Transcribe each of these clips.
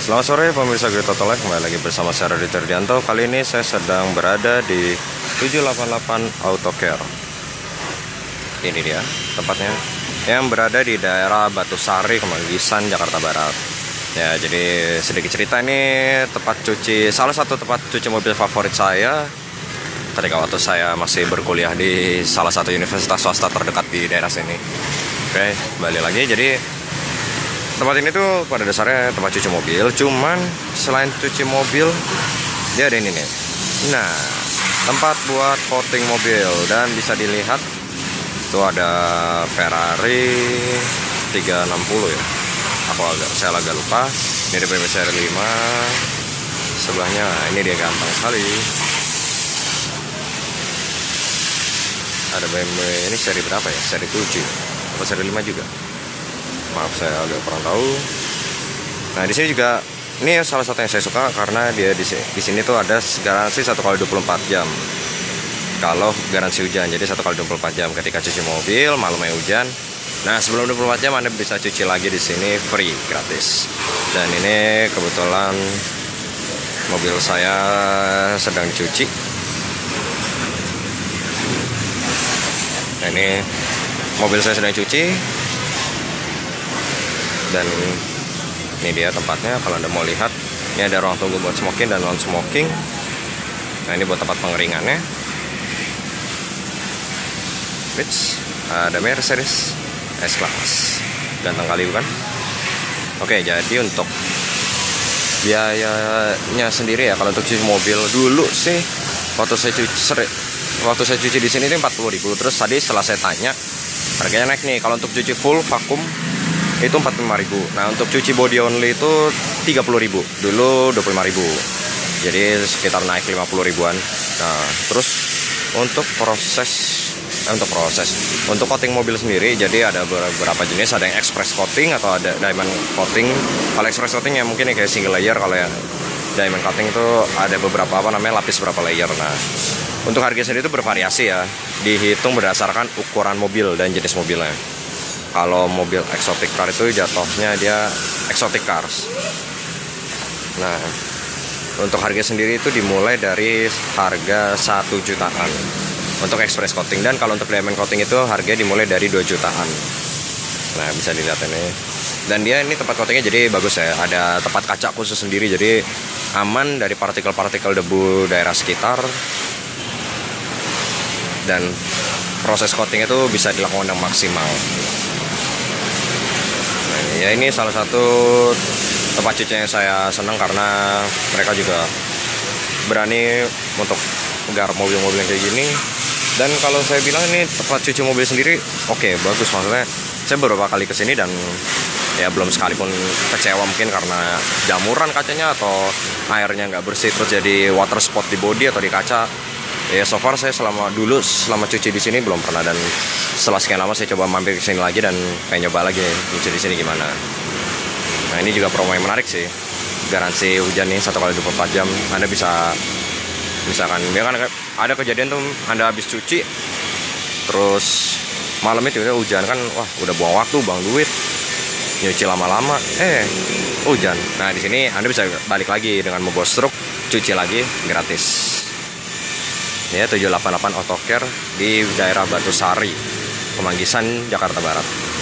Selamat sore pemirsa Great Auto Life, kembali lagi bersama saya Rudi Terdianto. Kali ini saya sedang berada di 788 Auto Care. Ini dia tempatnya, yang berada di daerah Batu Sari, Kemanggisan, Jakarta Barat. Ya, jadi sedikit cerita, ini tempat cuci, salah satu tempat cuci mobil favorit saya ketika waktu saya masih berkuliah di salah satu universitas swasta terdekat di daerah sini. Oke, kembali lagi. Jadi tempat ini tuh pada dasarnya tempat cuci mobil, cuman selain cuci mobil dia ada ini nih. Nah, tempat buat coating mobil, dan bisa dilihat tuh ada Ferrari 360 ya. Saya agak lupa. Ini ada BMW seri 5 sebelahnya. Ini dia ganteng sekali. Ada BMW ini seri berapa ya? Seri 7 atau seri 5 juga? Maaf, saya agak kurang tahu. Nah, di sini juga ini salah satu yang saya suka karena dia di sini tuh ada garansi 1x24 jam. Kalau garansi hujan, jadi 1x24 jam ketika cuci mobil malamnya hujan. Nah, sebelum 24 jam Anda bisa cuci lagi di sini free, gratis. Dan ini kebetulan mobil saya sedang dicuci. Nah, ini mobil saya sedang dicuci. Dan ini dia tempatnya. Kalau Anda mau lihat, ini ada ruang tunggu buat smoking dan non smoking. Nah, ini buat tempat pengeringannya. Which ada Mercedes S-Class, ganteng kali bukan? Oke, jadi untuk biayanya sendiri ya, kalau untuk cuci mobil dulu sih waktu saya cuci di sini itu 40.000. Terus tadi setelah saya tanya, harganya naik nih. Kalau untuk cuci full vakum itu 45.000. Nah, untuk cuci body only itu 30.000. Dulu 25.000. Jadi sekitar naik 50 ribuan. Nah, terus untuk untuk coating mobil sendiri, jadi ada beberapa jenis. Ada yang express coating atau ada diamond coating. Kalau express coating ya mungkin kayak single layer. Kalau yang diamond coating itu ada beberapa lapis berapa layer. Nah, untuk harga sendiri itu bervariasi ya, dihitung berdasarkan ukuran mobil dan jenis mobilnya. Kalau mobil exotic car itu jatuhnya dia exotic cars. Nah, untuk harga sendiri itu dimulai dari harga 1 jutaan untuk express coating, dan kalau untuk diamond coating itu harganya dimulai dari 2 jutaan. Nah, bisa dilihat ini. Dan dia ini tempat coatingnya jadi bagus ya. Ada tempat kaca khusus sendiri, jadi aman dari partikel-partikel debu daerah sekitar. Dan proses coating itu bisa dilakukan dengan maksimal. Ya, ini salah satu tempat cuci yang saya senang karena mereka juga berani untuk menggarap mobil-mobil yang kayak gini. Dan kalau saya bilang ini tempat cuci mobil sendiri oke, bagus. Maksudnya saya beberapa kali kesini dan ya belum sekalipun kecewa, mungkin karena jamuran kacanya atau airnya nggak bersih terus jadi water spot di bodi atau di kaca. Ya, so far saya selama cuci di sini belum pernah, dan setelah sekian lama saya coba mampir ke sini lagi dan pengen nyoba lagi cuci di sini gimana. Nah, ini juga promo yang menarik sih. Garansi hujan nih 1x24 jam. Anda bisa, misalkan ya kan ada kejadian tuh Anda habis cuci terus malam itu hujan kan, wah udah buang waktu, buang duit, nyuci lama-lama, hujan. Nah, di sini Anda bisa balik lagi dengan membawa struk, cuci lagi gratis. Ya, 788 Auto Care di daerah Batu Sari, Kemanggisan, Jakarta Barat.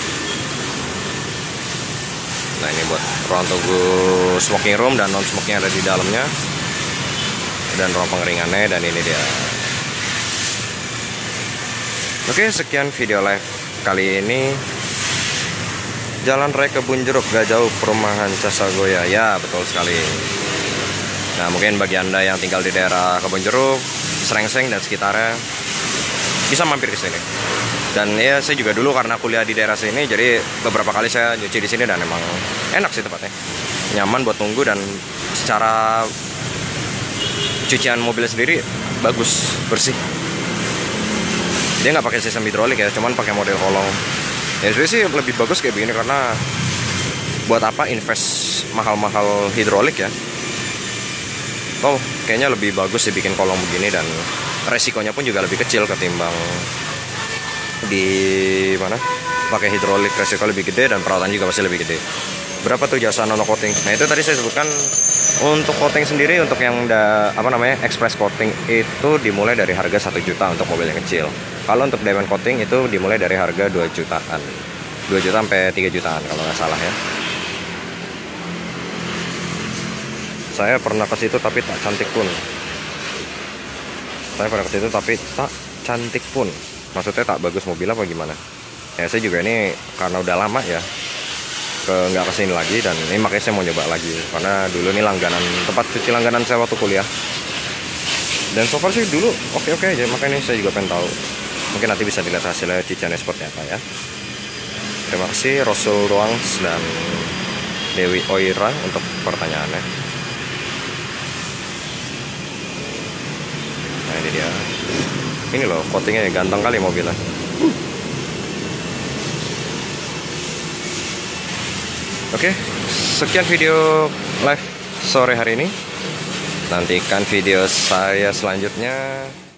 Nah, ini buat ruang tunggu smoking room dan non smoking ada di dalamnya, dan ruang pengeringannya. Dan ini dia. Oke, sekian video live kali ini. Jalan Raya Kebun Jeruk, gak jauh perumahan Casagoya. Ya, betul sekali. Nah, mungkin bagi Anda yang tinggal di daerah Kebun Jeruk, Srengseng dan sekitarnya, bisa mampir ke sini. Dan ya, saya juga dulu karena kuliah di daerah sini, jadi beberapa kali saya nyuci di sini dan emang enak sih tempatnya. Nyaman buat tunggu, dan secara cucian mobil sendiri bagus, bersih. Dia nggak pakai sistem hidrolik ya, cuman pakai model kolong. Ya sebenarnya sih lebih bagus kayak begini, karena buat apa invest mahal-mahal hidrolik ya. Oh, kayaknya lebih bagus dibikin kolong begini, dan resikonya pun juga lebih kecil ketimbang di mana pakai hidrolik. Resiko lebih gede dan perawatan juga pasti lebih gede. Berapa tuh jasa nano coating? Nah itu tadi saya sebutkan untuk coating sendiri, untuk yang express coating itu dimulai dari harga 1 juta untuk mobil yang kecil. Kalau untuk diamond coating itu dimulai dari harga 2 jutaan, 2 juta sampai 3 jutaan kalau nggak salah ya. Saya pernah ke situ tapi tak cantik pun. Maksudnya tak bagus mobil apa gimana? Ya saya juga ini karena udah lama ya nggak kesini lagi, dan ini makanya saya mau coba lagi karena dulu ini tempat cuci langganan saya waktu kuliah, dan so far sih dulu oke aja, makanya saya juga pengen tahu. Mungkin nanti bisa dilihat hasilnya di channel seperti apa ya. Terima kasih Rasul Ruangs dan Dewi Oira untuk pertanyaannya. Nah ini dia, ini loh coatingnya ganteng kali mobilnya. Oke, sekian video live sore hari ini. Nantikan video saya selanjutnya.